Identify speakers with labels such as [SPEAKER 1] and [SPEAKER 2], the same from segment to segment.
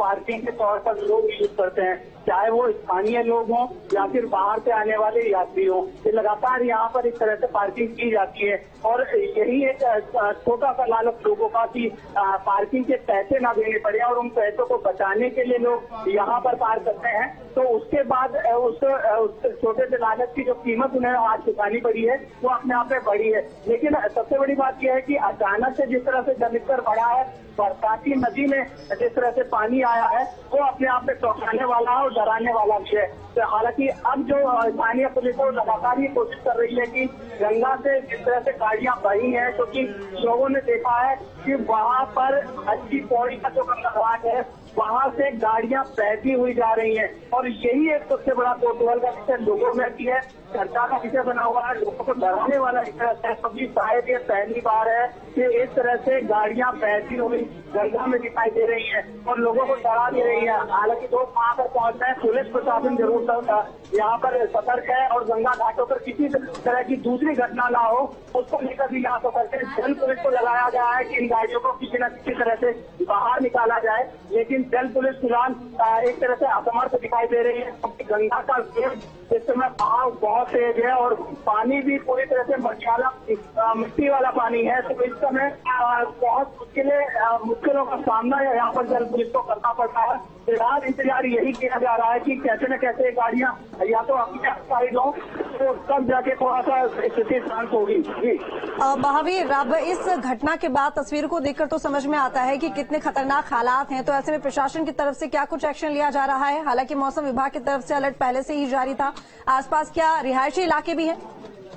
[SPEAKER 1] Parking के तौर पर लोग यूज करते हैं, चाहे वो स्थानीय लोग हों या फिर बाहर से आने वाले यात्री हों। ये लगातार यहाँ पर इस तरह से पार्किंग की जाती है और यही एक छोटा सा लालच लोगों का कि पार्किंग के पैसे ना देने पड़े और उन पैसों को बचाने के लिए लोग यहाँ पर पार्क करते हैं। तो उसके बाद उस छोटे से लालच की जो कीमत उन्हें आज चुकानी पड़ी है वो अपने आप में बड़ी है। लेकिन सबसे बड़ी बात यह है कि अचानक से जिस तरह से जलस्तर बढ़ा है, बरसाती नदी में जिस तरह से पानी आया है वो अपने आप में चौंकाने वाला है और डराने वाला भी है। तो हालांकि अब जो स्थानीय पुलिस है लगातार ये कोशिश कर रही है कि गंगा से जिस तरह से गाड़ियां बही हैं, क्योंकि लोगों ने देखा है कि वहां पर अच्छी पौड़ी का जो गंगा घाट है वहां से गाड़ियां बहती हुई जा रही हैं और यही एक सबसे बड़ा कौतूहल का विषय लोगों में भी है, चर्चा का विषय बना हुआ है, लोगों को डराने वाला विषय है, क्योंकि शायद ये पहली बार है कि इस तरह से गाड़ियां बहती हुई गंगा में दिखाई दे रही है और लोगों को डरा दे रही है। हालांकि लोग वहां पर पहुंचना है, पुलिस प्रशासन जरूर यहाँ पर सतर्क है और गंगा घाटों पर किसी तरह की दूसरी घटना ना हो उसको लेकर भी यहाँ सतर्क है। जल पुलिस को लगाया गया है कि इन गाड़ियों को किसी न किसी तरह से बाहर निकाला जाए, लेकिन जल पुलिस फिलहाल एक तरह से असमर्थ दिखाई दे रही है क्योंकि गंगा का इस समय बहाव बहुत तेज है और पानी भी पूरी तरह से मिट्टी वाला पानी है। तो इस समय बहुत मुश्किलों का सामना यहाँ पर जल पुलिस को करना पड़ता है। फिलहाल इंतजार यही किया जा रहा है कि कैसे न कैसे गाड़ियां या तो अपने साइड हो तो तब जाके थोड़ा सा स्थिति शांत होगी। जी
[SPEAKER 2] महावीर, अब इस घटना के बाद तस्वीर को देखकर तो समझ में आता है कि कितने खतरनाक हालात हैं। तो ऐसे में प्रशासन की तरफ से क्या कुछ एक्शन लिया जा रहा है? हालांकि मौसम विभाग की तरफ से अलर्ट पहले से ही जारी था। आसपास क्या रिहायशी इलाके भी हैं?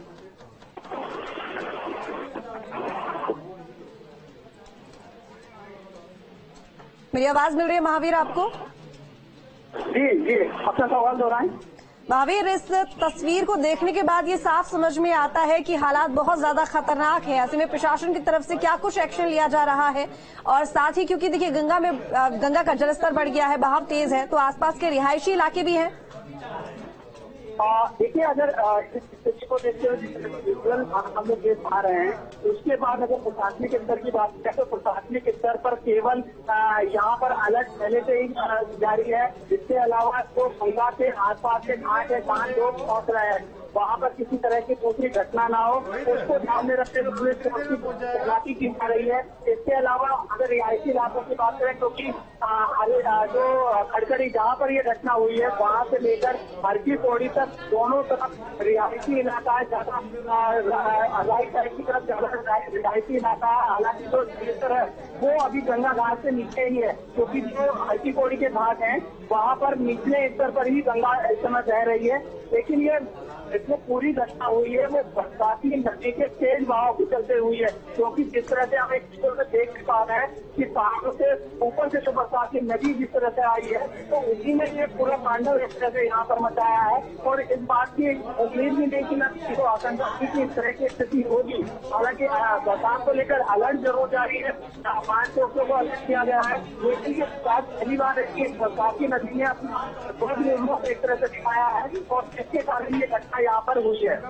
[SPEAKER 2] मेरी आवाज मिल रही है महावीर आपको?
[SPEAKER 1] जी अपना सवाल दोहराएं।
[SPEAKER 2] महावीर, इस तस्वीर को देखने के बाद ये साफ समझ में आता है कि हालात बहुत ज्यादा खतरनाक है। ऐसे में प्रशासन की तरफ से क्या कुछ एक्शन लिया जा रहा है? और साथ ही क्योंकि देखिए गंगा का जलस्तर बढ़ गया है, बहाव तेज है, तो आसपास के रिहायशी इलाके भी हैं।
[SPEAKER 1] देखिए, अगर इस स्थिति को देखते हुए हम लोग देख पा रहे हैं, उसके बाद अगर प्रशासनिक स्तर की बात करें तो प्रशासनिक स्तर पर केवल यहाँ पर अलर्ट पहले से ही जारी है। इसके अलावा जो गंगा के आसपास के घाट है जहाँ लोग पहुंच रहे हैं वहाँ पर किसी तरह की दूसरी घटना ना हो उसको ध्यान में रखते हुए पुलिस तैनाती की जा रही है। इसके अलावा अगर रिहायशी इलाकों की बात करें क्योंकि जो खड़खड़ी जहाँ पर ये घटना हुई है वहाँ से लेकर हरकी पौड़ी तक दोनों तरफ रिहायशी इलाका है, ज्यादा राइट साइड की तरफ ज्यादा रिहायशी इलाका है। हालांकि जो क्षेत्र है वो अभी गंगा घाट से नीचे ही है क्योंकि जो हरकी पौड़ी के घाट है वहाँ पर निचले स्तर पर ही गंगा इस समय बह रही है। लेकिन ये इसमें पूरी घटना हुई है वो बरसाती नदी के तेज बहाव के चलते हुई है, क्योंकि जिस तरह से हम एक चीजों से देख पा रहे हैं कि पहाड़ों से ऊपर से जो बरसाती नदी जिस तरह से आई है तो उसी में ये पूरा तांडव इस तरह से यहाँ पर मचाया है और इस बात की उम्मीद भी नहीं कि न किसी को आशंका थी कि इस तरह की स्थिति होगी। हालांकि बरसात को लेकर अलर्ट जरूर जारी है, 5 चौकियों को अलर्ट किया गया है, लेकिन ये बात पहली बार है कि बरसाती नदी ने अपना एक तरह से दिखाया है और इसके कारण ये घटना यहाँ पर हुई है।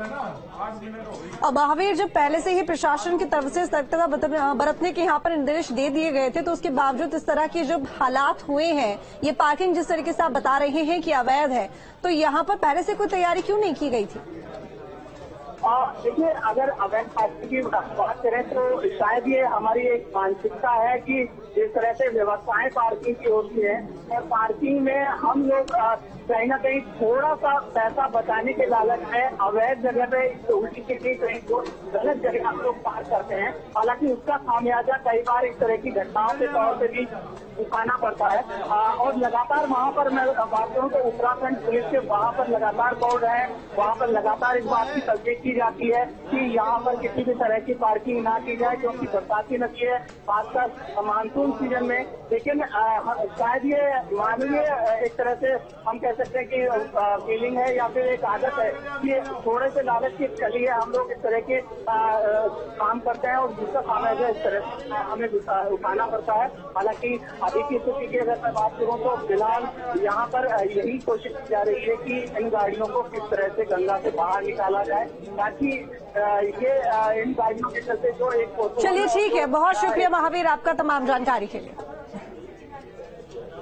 [SPEAKER 2] और महावीर, जब पहले से ही प्रशासन की तरफ से सतर्कता बरतने के यहाँ पर निर्देश दे दिए गए थे तो उसके बावजूद इस तरह के जो हालात हुए हैं, ये पार्किंग जिस तरीके से आप बता रहे हैं कि अवैध है, तो यहाँ पर पहले से कोई तैयारी क्यों नहीं की गई थी?
[SPEAKER 1] देखिए, अगर अवैध पार्किंग की बात करें तो शायद ये हमारी एक मानसिकता है कि जिस तरह से व्यवस्थाएं पार्किंग की होती है और पार्किंग में हम लोग कहीं ना कहीं थोड़ा सा पैसा बचाने के लालच में अवैध जगह पे उल्टी सीधी कहीं जो गलत जगह हम लोग पार्क करते हैं। हालांकि उसका खामियाजा कई बार इस तरह की घटनाओं के तौर पे भी उठाना पड़ता है और लगातार वहाँ पर मैं बात करूँ तो उत्तराखंड पुलिस के वहाँ पर लगातार दौड़ रहे हैं, वहाँ पर लगातार इस बात की तस्दीक की जाती है कि यहाँ पर किसी भी तरह की पार्किंग ना की जाए क्योंकि बरसाती नदी है, खासकर मानसून सीजन में। लेकिन शायद ये मानवीय एक तरह से हम कह सकते हैं कि फीलिंग है या फिर एक आदत है कि थोड़े से लालच की चली है, हम लोग इस तरह के काम करते हैं और जिसका खामियाजा इस तरह से हमें उठाना पड़ता है। हालांकि अभी की स्थिति की अगर मैं बात करूँ तो फिलहाल यहाँ पर यही कोशिश की जा रही है कि इन गाड़ियों को किस तरह से गंगा से बाहर निकाला जाए ताकि ये इन गाड़ियों के चलते जो एक
[SPEAKER 2] चलिए ठीक है, बहुत शुक्रिया महावीर आपका तमाम जानकारी के लिए।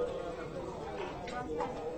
[SPEAKER 3] है।